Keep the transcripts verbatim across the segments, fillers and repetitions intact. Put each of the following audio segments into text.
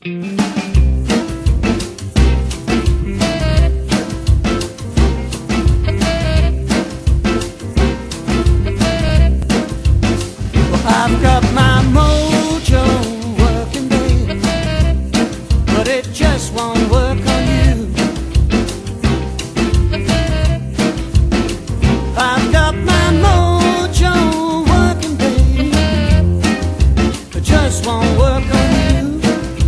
I've got my mojo working, baby, but it just won't work on you. I've got my mojo working, baby, it just won't work on you.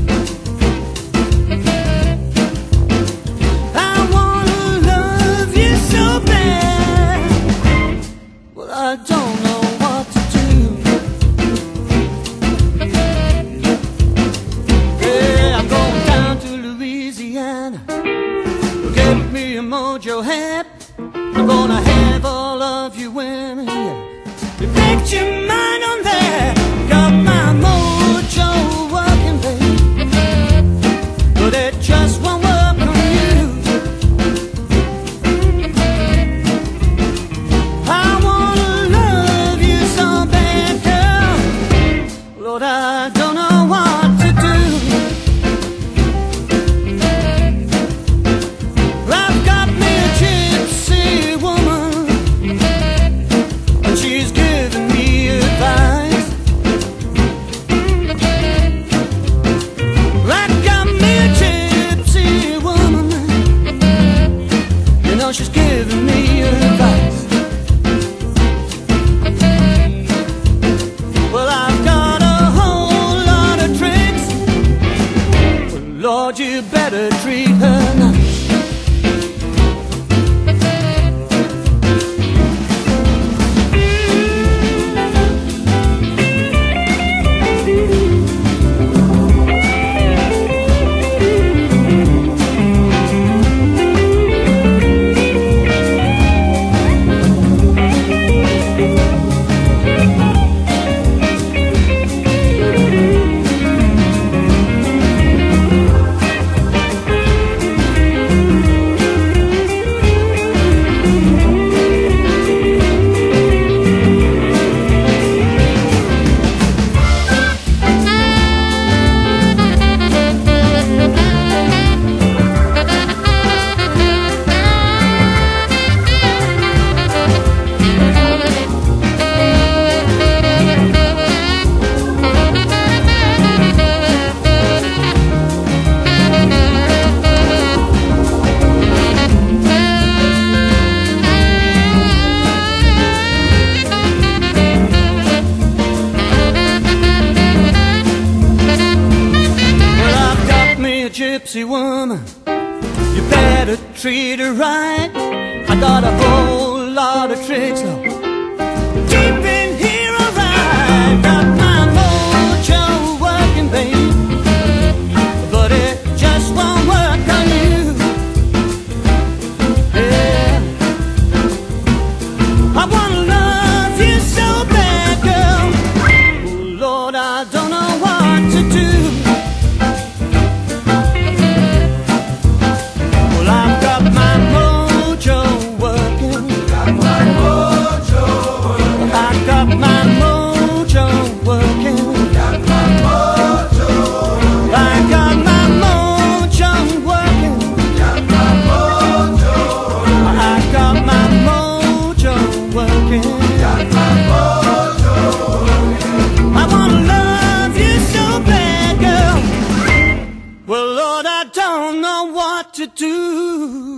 I wanna love you so bad, well, I don't know what to do. Get me a mojo hat. I'm gonna have all of you women, yeah. You bet your mind on that. Got my mojo working, baby, but it just won't work on you. I wanna love you so bad, girl. Lord, I don't know what to do. She's giving me advice. Well, I've got a whole lot of tricks. Well, Lord, you better treat her nice. Gypsy woman, you better treat her right. I got a whole lot of tricks, though, deep in here, alright. Got my mojo working, baby, but it just won't work on you. Yeah, I wanna love you so bad, girl. Oh, Lord, I don't know what to do. Well, Lord, I don't know what to do.